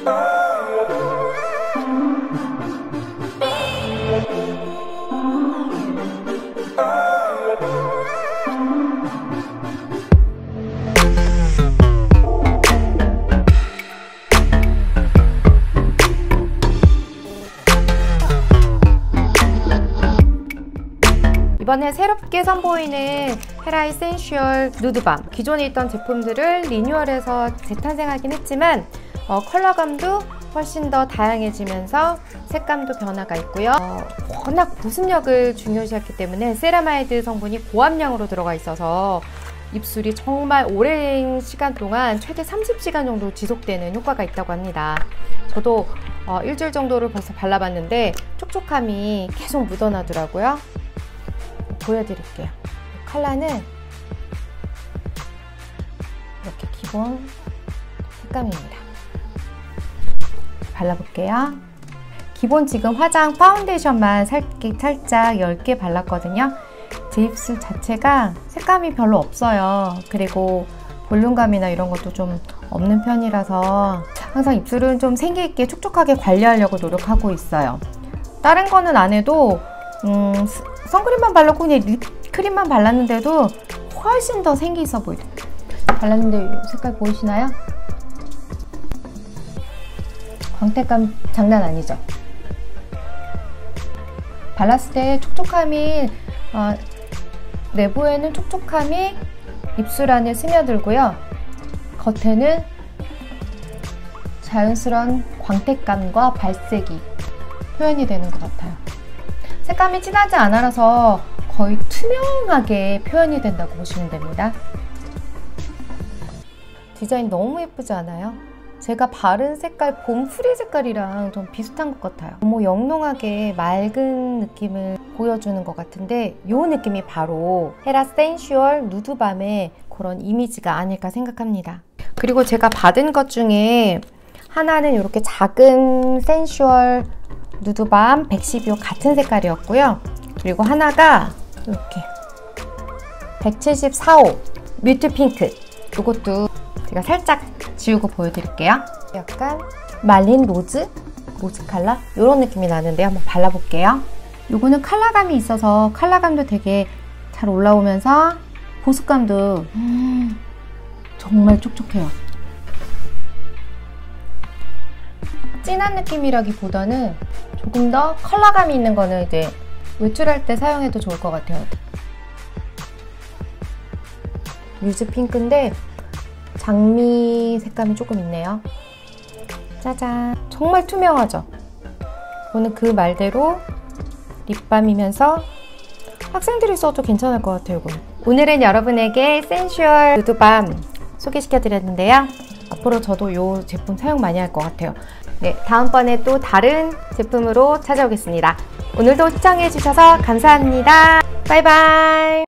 이번에 새롭게 선보이는 헤라의 센슈얼 누드밤, 기존에 있던 제품들을 리뉴얼해서 재탄생하긴 했지만 컬러감도 훨씬 더 다양해지면서 색감도 변화가 있고요. 워낙 보습력을 중요시했기 때문에 세라마이드 성분이 고함량으로 들어가 있어서 입술이 정말 오랜 시간 동안 최대 30시간 정도 지속되는 효과가 있다고 합니다. 저도 일주일 정도를 벌써 발라봤는데 촉촉함이 계속 묻어나더라고요. 보여드릴게요. 컬러는 이렇게 기본 색감입니다. 발라볼게요. 기본 지금 화장 파운데이션만 살짝 10개 발랐거든요. 제 입술 자체가 색감이 별로 없어요. 그리고 볼륨감이나 이런 것도 좀 없는 편이라서 항상 입술은 좀 생기있게 촉촉하게 관리하려고 노력하고 있어요. 다른 거는 안 해도 선크림만 발랐고 그냥 립크림만 발랐는데도 훨씬 더 생기 있어 보이죠. 발랐는데 색깔 보이시나요? 광택감 장난 아니죠? 발랐을 때 촉촉함이 내부에는 촉촉함이 입술 안에 스며들고요. 겉에는 자연스러운 광택감과 발색이 표현이 되는 것 같아요. 색감이 진하지 않아서 거의 투명하게 표현이 된다고 보시면 됩니다. 디자인 너무 예쁘지 않아요? 제가 바른 색깔 봄프리 색깔이랑 좀 비슷한 것 같아요. 너무 영롱하게 맑은 느낌을 보여주는 것 같은데 이 느낌이 바로 헤라 센슈얼 누드밤의 그런 이미지가 아닐까 생각합니다. 그리고 제가 받은 것 중에 하나는 이렇게 작은 센슈얼 누드밤 112호 같은 색깔이었고요. 그리고 하나가 이렇게 174호 뮤트 핑크, 이것도 제가 살짝 지우고 보여드릴게요. 약간 말린 로즈 컬러? 이런 느낌이 나는데 한번 발라볼게요. 이거는 컬러감이 있어서 컬러감도 되게 잘 올라오면서 보습감도 정말 촉촉해요. 진한 느낌이라기보다는 조금 더 컬러감이 있는 거는 이제 외출할 때 사용해도 좋을 것 같아요. 뮤즈 핑크인데 장미 색감이 조금 있네요. 짜잔! 정말 투명하죠? 이거는 그 말대로 립밤이면서 학생들이 써도 괜찮을 것 같아요. 이건. 오늘은 여러분에게 센슈얼 누드밤 소개시켜드렸는데요. 앞으로 저도 이 제품 사용 많이 할 것 같아요. 네, 다음번에 또 다른 제품으로 찾아오겠습니다. 오늘도 시청해주셔서 감사합니다. 바이바이.